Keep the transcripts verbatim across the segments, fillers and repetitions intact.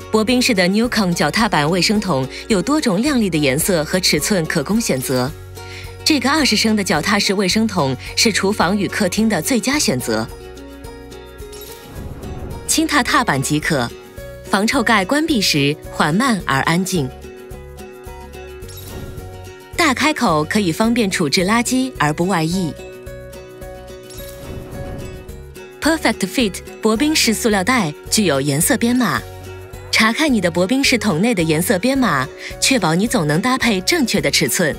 薄冰式的 Newcom 脚踏板卫生桶有多种亮丽的颜色和尺寸可供选择。这个二十升的脚踏式卫生桶是厨房与客厅的最佳选择。轻踏踏板即可，防臭盖关闭时缓慢而安静。大开口可以方便处置垃圾而不外溢。Perfect Fit 薄冰式塑料袋具有颜色编码。查看你的薄冰式桶内的颜色编码，确保你总能搭配正确的尺寸。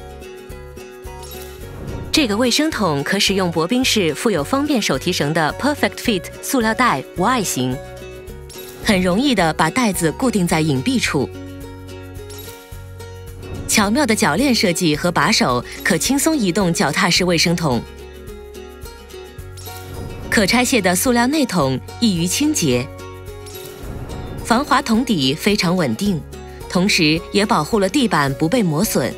这个卫生桶可使用薄冰式附有方便手提绳的 Perfect Fit 塑料袋 Y 型，很容易地把袋子固定在隐蔽处。巧妙的铰链设计和把手可轻松移动脚踏式卫生桶。可拆卸的塑料内桶易于清洁。防滑桶底非常稳定，同时也保护了地板不被磨损。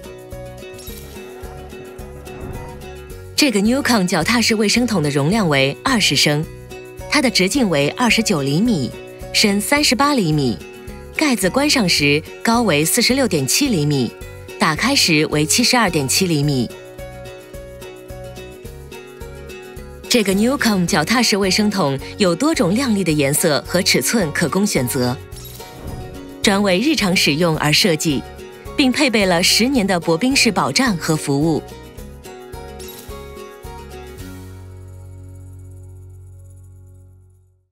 这个 Newcom 脚踏式卫生桶的容量为二十升，它的直径为二十九厘米，深三十八厘米，盖子关上时高为四十六点七厘米，打开时为七十二点七厘米。这个 Newcom 脚踏式卫生桶有多种亮丽的颜色和尺寸可供选择，专为日常使用而设计，并配备了十年的薄冰式保障和服务。